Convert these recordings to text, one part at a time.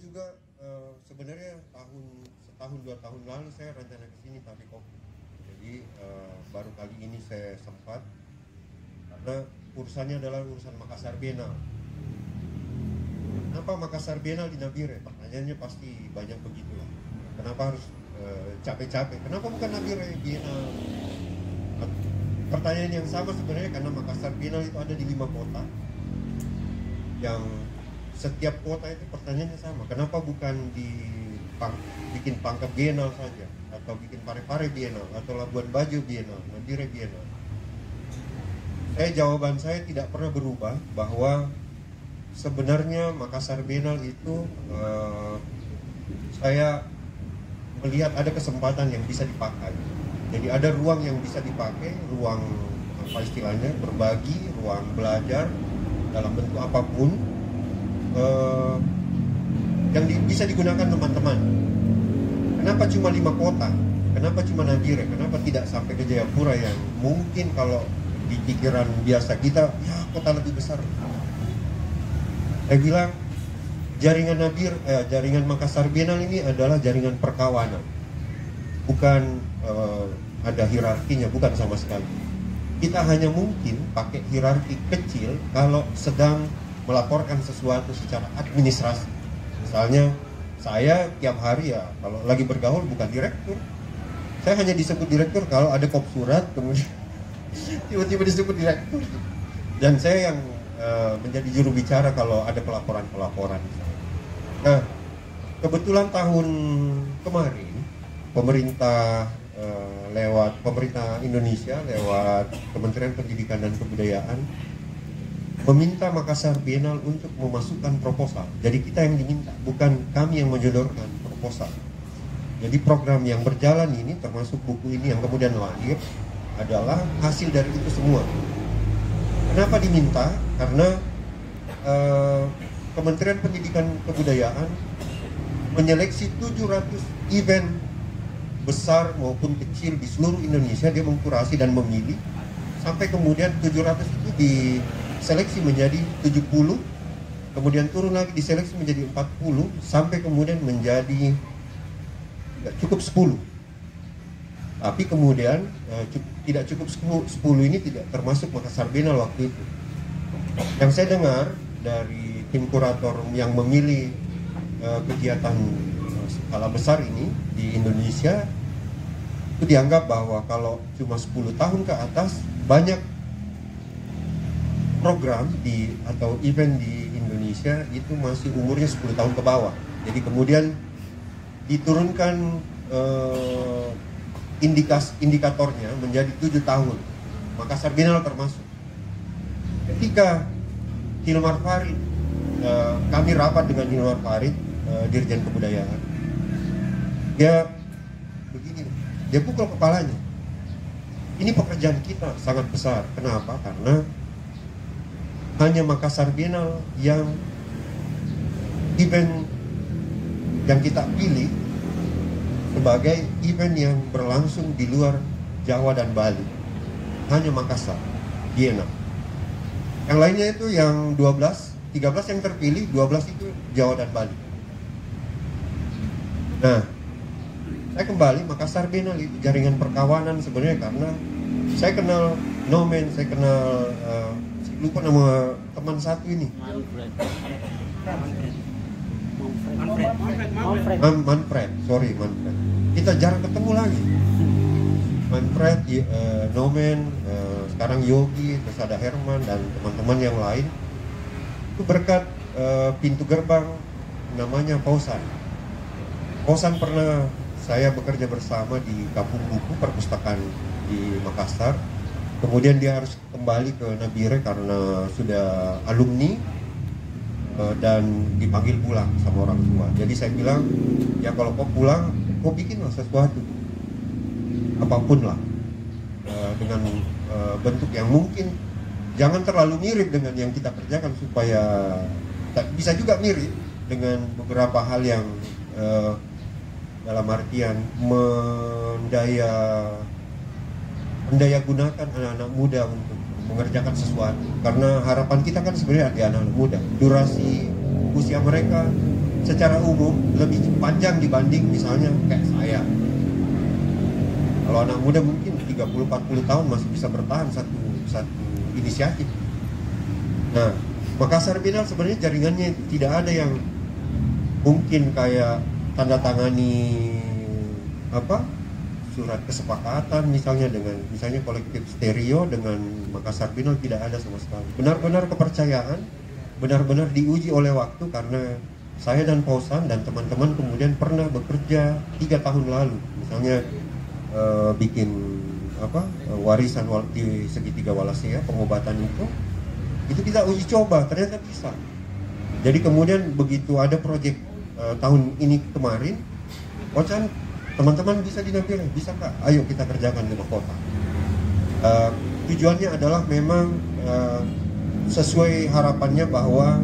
juga sebenarnya setahun 2 tahun lalu saya rencana ke sini tapi COVID. Jadi baru kali ini saya sempat karena urusannya adalah urusan Makassar Biennale. Kenapa Makassar Biennale di Nabire? Pertanyaannya pasti banyak begitulah. Kenapa harus capek-capek? Kenapa bukan Nabire Biennale? Pertanyaan yang sama sebenarnya karena Makassar Biennale itu ada di 5 kota. Yang setiap kota itu pertanyaannya sama. Kenapa bukan bikin Pangkep Biennale saja, atau bikin Parepare Biennale, atau Labuan Bajo Biennale, Nabire Biennale? Jawaban saya tidak pernah berubah bahwa sebenarnya Makassar Biennale itu saya melihat ada kesempatan yang bisa dipakai. Jadi ada ruang yang bisa dipakai, ruang apa istilahnya, berbagi, ruang belajar dalam bentuk apapun yang bisa digunakan teman-teman. Kenapa cuma 5 kota? Kenapa cuma Nabire? Kenapa tidak sampai ke Jayapura yang mungkin kalau di pikiran biasa kita, ya kota lebih besar. Saya bilang jaringan Makassar Biennale ini adalah jaringan perkawanan, bukan ada hierarkinya, bukan sama sekali. Kita hanya mungkin pakai hierarki kecil kalau sedang melaporkan sesuatu secara administrasi. Misalnya saya tiap hari ya kalau lagi bergaul bukan direktur, saya hanya disebut direktur kalau ada kop surat, kemudian tiba-tiba disebut direktur. Dan saya yang menjadi juru bicara kalau ada pelaporan-pelaporan. Nah, kebetulan tahun kemarin pemerintah Indonesia lewat Kementerian Pendidikan dan Kebudayaan meminta Makassar Biennale untuk memasukkan proposal. Jadi kita yang diminta, bukan kami yang menyodorkan proposal. Jadi program yang berjalan ini, termasuk buku ini yang kemudian lahir, adalah hasil dari itu semua. Kenapa diminta? Karena Kementerian Pendidikan Kebudayaan menyeleksi 700 event besar maupun kecil di seluruh Indonesia. Dia mengkurasi dan memilih sampai kemudian 700 itu diseleksi menjadi 70, kemudian turun lagi diseleksi menjadi 40, sampai kemudian menjadi cukup 10. Tapi kemudian tidak cukup 10 ini tidak termasuk Makassar Biennale waktu itu. Yang saya dengar dari tim kurator yang memilih kegiatan skala besar ini di Indonesia, itu dianggap bahwa kalau cuma 10 tahun ke atas, banyak program atau event di Indonesia itu masih umurnya 10 tahun ke bawah. Jadi kemudian diturunkan indikatornya menjadi 7 tahun. Makassar Biennale termasuk. Ketika Hilmar Farid, kami rapat dengan Hilmar Farid, Dirjen Kebudayaan, dia begini, dia pukul kepalanya. Ini pekerjaan kita sangat besar. Kenapa? Karena hanya Makassar Biennale yang event yang kita pilih sebagai event yang berlangsung di luar Jawa dan Bali. Hanya Makassar Biennale. Yang lainnya itu yang 13 yang terpilih, 12 itu Jawa dan Bali. Nah, saya kembali, Makassar Biennale itu jaringan perkawanan sebenarnya, karena saya kenal Nomen, saya kenal lupa nama teman satu ini, Manfred. Kita jarang ketemu lagi. Manfred, Nomen, sekarang Yogi, terus ada Herman dan teman-teman yang lain. Itu berkat pintu gerbang namanya Pausan. Pausan pernah saya bekerja bersama di Kampung Buku Perpustakaan di Makassar. Kemudian dia harus kembali ke Nabire karena sudah alumni dan dipanggil pulang sama orang tua. Jadi saya bilang, ya kalau kau pulang, kau bikinlah sesuatu, apapun lah, dengan bentuk yang mungkin jangan terlalu mirip dengan yang kita kerjakan, supaya bisa juga mirip dengan beberapa hal yang dalam artian mendaya gunakan anak-anak muda untuk mengerjakan sesuatu. Karena harapan kita kan sebenarnya di anak-anak muda, durasi usia mereka secara umum lebih panjang dibanding misalnya kayak saya. Kalau anak muda mungkin 30-40 tahun masih bisa bertahan satu inisiatif. Nah, Makassar Biennale sebenarnya jaringannya tidak ada yang mungkin kayak tanda tangani surat kesepakatan misalnya dengan misalnya kolektif stereo dengan Makassar Biennale, tidak ada sama sekali. Benar-benar kepercayaan, benar-benar diuji oleh waktu, karena saya dan Pausan dan teman-teman kemudian pernah bekerja 3 tahun lalu misalnya bikin warisan di segitiga Wallacea, pengobatan itu kita uji coba, ternyata bisa. Jadi kemudian begitu ada proyek tahun ini kemarin, Ocan, teman-teman bisa di Nabire, bisa Kak, ayo kita kerjakan di kota. Tujuannya adalah memang sesuai harapannya bahwa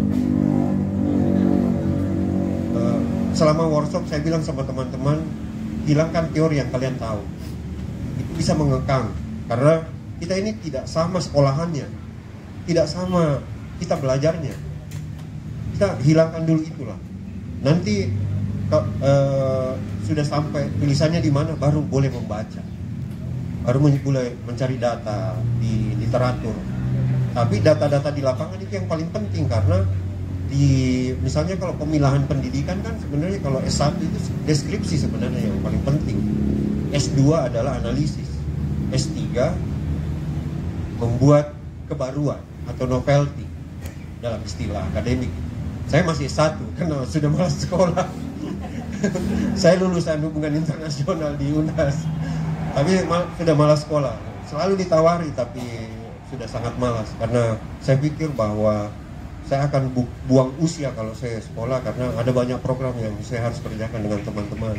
selama workshop saya bilang sama teman-teman, hilangkan teori yang kalian tahu. Itu bisa mengekang, karena kita ini tidak sama sekolahannya, tidak sama kita belajarnya. Kita hilangkan dulu itulah. Nanti sudah sampai tulisannya di mana, baru boleh membaca, baru boleh mencari data di literatur. Tapi data-data di lapangan itu yang paling penting, karena misalnya kalau pemilahan pendidikan kan sebenarnya kalau S1 itu deskripsi sebenarnya yang paling penting. S2 adalah analisis, S3 membuat kebaruan atau novelty dalam istilah akademik. Saya masih S1 karena sudah malas sekolah. Saya lulusan hubungan internasional di UNAS, tapi sudah malas sekolah. Selalu ditawari tapi sudah sangat malas, karena saya pikir bahwa saya akan buang usia kalau saya sekolah, karena ada banyak program yang saya harus kerjakan dengan teman-teman.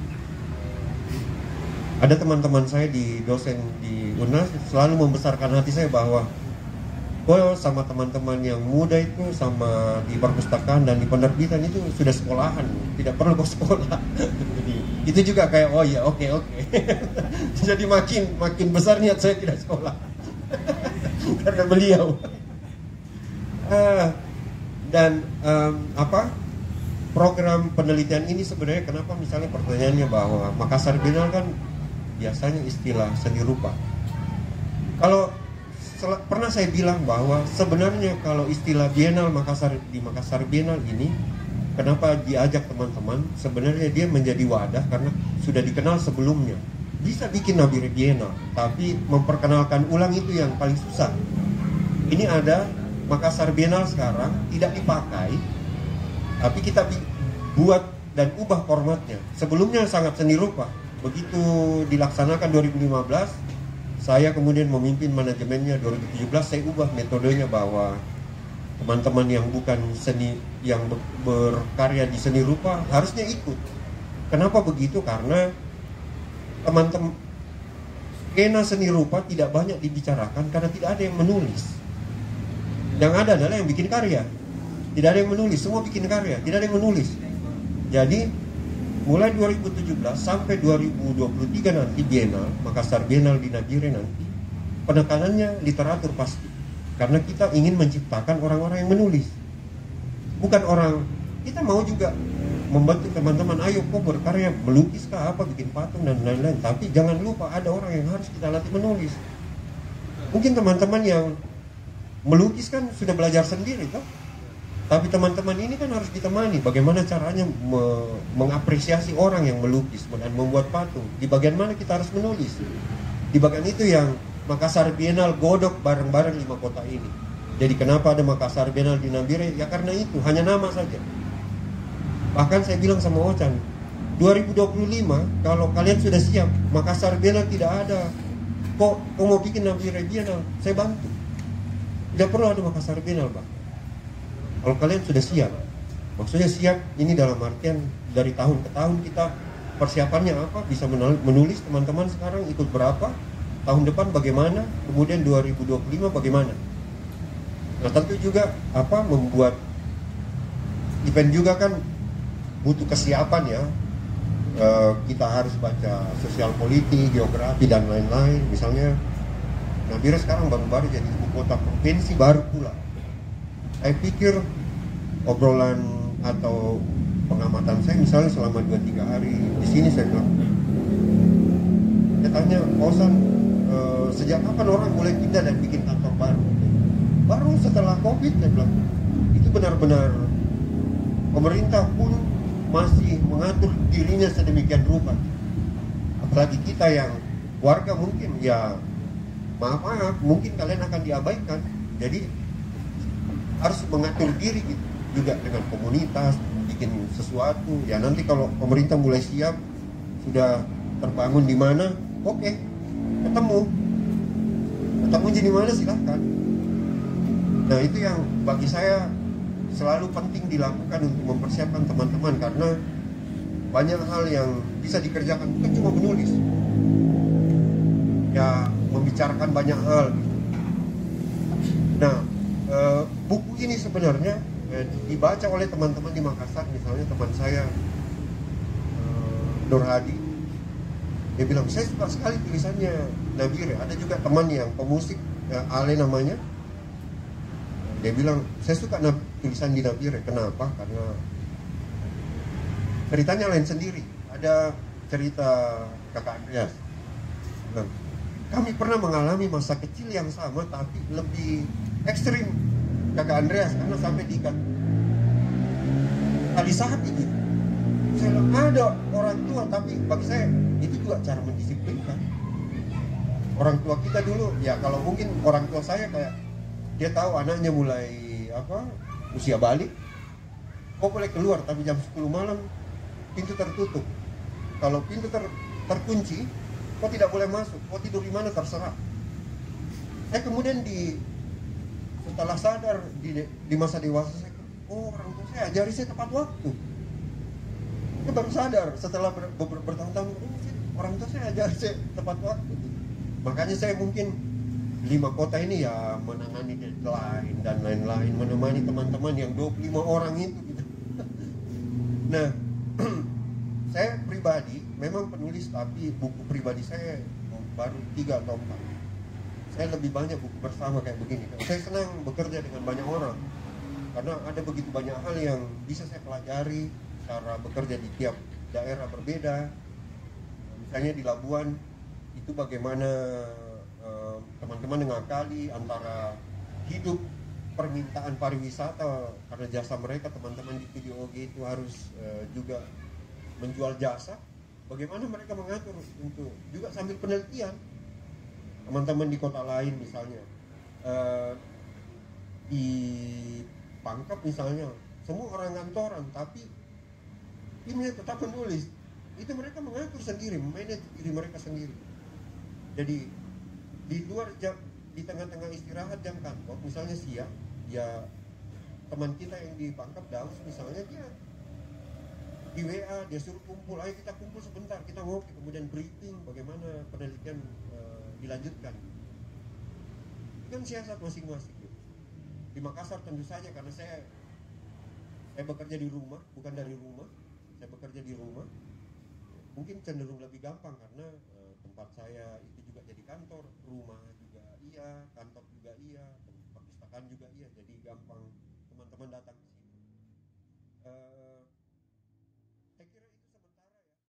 Ada teman-teman saya di dosen di UNAS selalu membesarkan hati saya bahwa sama teman-teman yang muda itu, sama di perpustakaan dan di penerbitan itu sudah sekolahan, tidak perlu kok sekolah. Jadi, itu juga kayak oh ya oke. Jadi makin besar niat saya tidak sekolah karena beliau. Dan program penelitian ini sebenarnya kenapa misalnya pertanyaannya bahwa Makassar Biennale kan biasanya istilah seni rupa. Kalau pernah saya bilang bahwa sebenarnya kalau istilah Biennale di Makassar Biennale ini, kenapa diajak teman-teman, sebenarnya dia menjadi wadah karena sudah dikenal sebelumnya. Bisa bikin Nabire Biennale, tapi memperkenalkan ulang itu yang paling susah. Ini ada Makassar Biennale sekarang tidak dipakai, tapi kita buat dan ubah formatnya. Sebelumnya sangat seni rupa. Begitu dilaksanakan 2015, saya kemudian memimpin manajemennya 2017, saya ubah metodenya bahwa teman-teman yang bukan seni, yang berkarya di seni rupa harusnya ikut. Kenapa begitu? Karena teman-teman skena seni rupa tidak banyak dibicarakan karena tidak ada yang menulis. Yang ada adalah yang bikin karya. Tidak ada yang menulis, semua bikin karya, tidak ada yang menulis. Jadi mulai 2017 sampai 2023 nanti Biennale, Makassar Biennale di Nabire nanti, penekanannya literatur pasti. Karena kita ingin menciptakan orang-orang yang menulis. Bukan orang, kita mau juga membantu teman-teman, ayo kok berkarya, melukis kah, apa, bikin patung dan lain-lain. Tapi jangan lupa ada orang yang harus kita latih menulis. Mungkin teman-teman yang melukis kan sudah belajar sendiri toh. Tapi teman-teman ini kan harus ditemani bagaimana caranya mengapresiasi orang yang melukis dan membuat patung. Di bagian mana kita harus menulis. Di bagian itu yang Makassar Biennale godok bareng-bareng 5 kota ini. Jadi kenapa ada Makassar Biennale di Nabire? Ya karena itu, hanya nama saja. Bahkan saya bilang sama Ocan, 2025 kalau kalian sudah siap, Makassar Biennale tidak ada. Kok mau bikin Nabire Biennale? Saya bantu. Tidak perlu ada Makassar Biennale, Pak. Kalau kalian sudah siap, maksudnya siap ini dalam artian dari tahun ke tahun kita persiapannya apa, bisa menulis teman-teman sekarang ikut berapa, tahun depan bagaimana, kemudian 2025 bagaimana. Nah tentu juga membuat event juga kan butuh kesiapan ya. Kita harus baca sosial politik, geografi dan lain-lain. Misalnya Nabire sekarang baru-baru jadi ibu kota provinsi baru pula. Saya pikir obrolan atau pengamatan saya misalnya selama 2-3 hari di sini, saya bilang, saya tanya Osan, sejak kapan orang mulai pindah dan bikin kantor baru? Baru setelah COVID, saya bilang. Itu benar-benar pemerintah pun masih mengatur dirinya sedemikian rupa. Apalagi kita yang warga mungkin ya maaf mungkin kalian akan diabaikan. Jadi harus mengatur diri gitu, juga dengan komunitas, bikin sesuatu. Ya nanti kalau pemerintah mulai siap, sudah terbangun di mana, oke, ketemu di mana silahkan. Nah itu yang bagi saya selalu penting dilakukan untuk mempersiapkan teman-teman, karena banyak hal yang bisa dikerjakan, bukan cuma menulis ya, membicarakan banyak hal. Nah buku ini sebenarnya dibaca oleh teman-teman di Makassar. Misalnya teman saya Nur Hadi, dia bilang saya suka sekali tulisannya Nabire. Ada juga teman yang pemusik Ale namanya, dia bilang saya suka tulisan di Nabire. Kenapa? Karena ceritanya lain sendiri. Ada cerita kakak Andreas, bilang, kami pernah mengalami masa kecil yang sama tapi lebih ekstrim kakak Andreas, karena sampai diikat tali sapi gitu. Saya bilang ada orang tua, tapi bagi saya itu juga cara mendisiplinkan. Orang tua kita dulu ya, kalau mungkin orang tua saya kayak dia tahu anaknya mulai usia balik, kok boleh keluar tapi jam 10 malam pintu tertutup. Kalau pintu terkunci, kok tidak boleh masuk, kok tidur di mana terserah. Saya kemudian setelah sadar di masa dewasa, saya orang tua saya ajari saya tepat waktu. Saya baru sadar setelah bertahun-tahun, orang tua saya ajari saya tepat waktu. Makanya saya mungkin 5 kota ini ya menangani deadline dan lain-lain, menemani teman-teman yang 25 orang itu gitu. Nah saya pribadi memang penulis, tapi buku pribadi saya baru 3 atau 4. Saya lebih banyak buku bersama kayak begini. Saya senang bekerja dengan banyak orang, karena ada begitu banyak hal yang bisa saya pelajari. Cara bekerja di tiap daerah berbeda. Misalnya di Labuan itu bagaimana teman-teman mengakali antara hidup permintaan pariwisata, karena jasa mereka, teman-teman di PDOG itu harus juga menjual jasa. Bagaimana mereka mengatur untuk juga sambil penelitian. Teman-teman di kota lain misalnya di Pangkep misalnya, semua orang kantoran tapi timnya tetap menulis. Itu mereka mengatur sendiri, memanage diri mereka sendiri. Jadi di luar jam, di tengah-tengah istirahat jam kantor, misalnya siang, ya teman kita yang di Pangkep, Daus misalnya, dia di WA, dia suruh kumpul, ayo kita kumpul sebentar, kita ngopi, kemudian briefing bagaimana penelitian dilanjutkan. Itu kan siasat masing-masing. Di Makassar tentu saja, karena saya bekerja di rumah, bukan dari rumah, saya bekerja di rumah, mungkin cenderung lebih gampang karena tempat saya itu juga jadi kantor, rumah juga iya, kantor juga iya, perpustakaan juga iya, jadi gampang teman-teman datang ke situ.